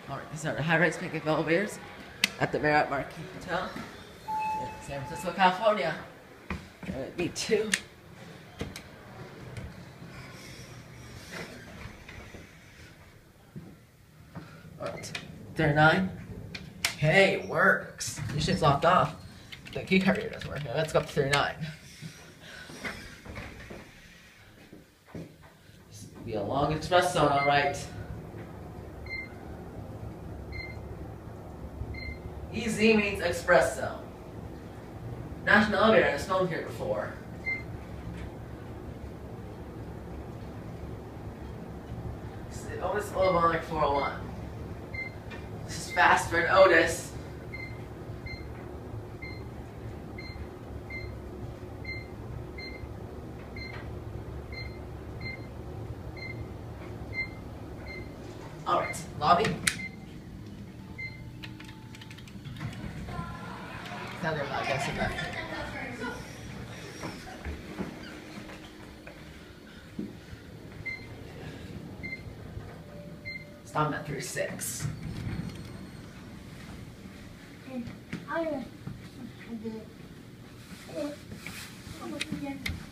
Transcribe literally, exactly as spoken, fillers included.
Alright, these are the high-rise pickup elevators at the Marriott Marquis Hotel in San Francisco, California. Uh, me too. Alright, thirty-nine. Hey, it works. Usually it's locked off. The key card here doesn't work. Now let's go up to thirty-nine. This will be a long express zone, alright. E Z means express zone. National Elevator has known here before. This is the Otis elevonic four oh one. This is fast for an Otis. Alright, lobby. Now they're not guessing that. Stop at thirty-six. I